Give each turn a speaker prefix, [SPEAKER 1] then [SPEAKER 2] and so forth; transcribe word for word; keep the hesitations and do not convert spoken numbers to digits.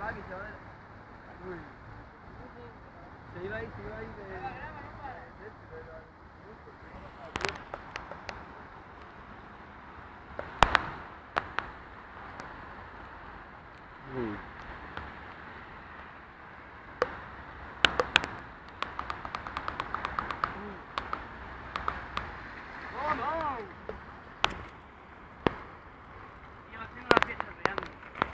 [SPEAKER 1] Ah, que se va de... Uy. Se iba ahí, se iba ahí de... de... de... de...